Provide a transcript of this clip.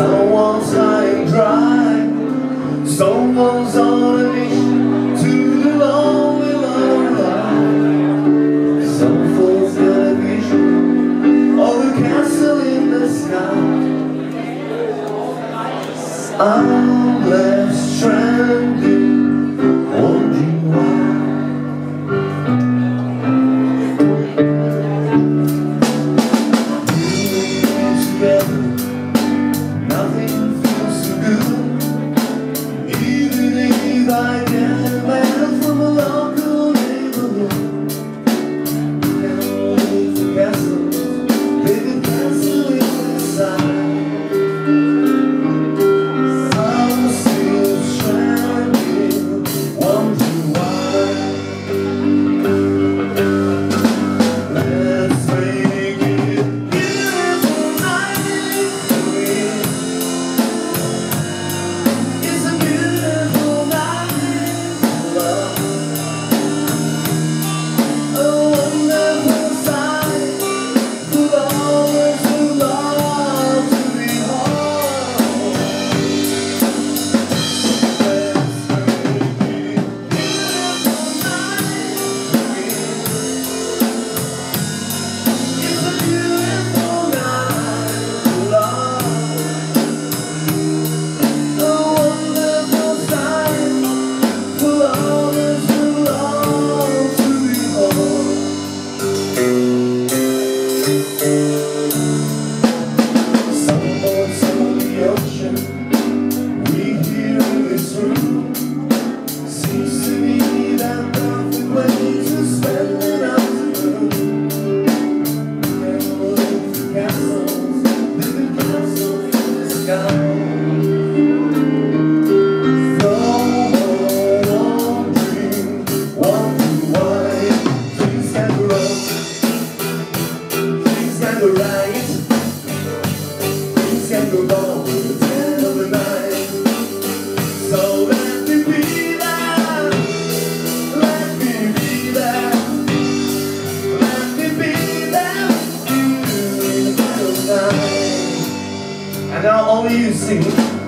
Someone's lying dry, someone's on a mission to the lonely, lonely light. Some fool's got a vision of a castle in the sky. I'm left stranded, wondering why. Together, nothing feels so good. Even if I get back from a local neighborhood, can't leave the castle, baby, castle inside. I'm still stranded, wondering why. Let's make it beautiful night for me. It's a beautiful night for love. A wonderful sight for lovers who love to behold. Let's make it beautiful night for me. It's a beautiful night for love. A wonderful sight for lovers who love to behold. Some boats on the ocean, we here in this room. Seems to me that perfect way to spend an afternoon. Can't live the castles, live in castles in the sky. No more wondering why things can go wrong, things can go right, things can go wrong in the dead of the night. So let me be there, let me be there, let me be there with you in the dead of the night. And now only you sing.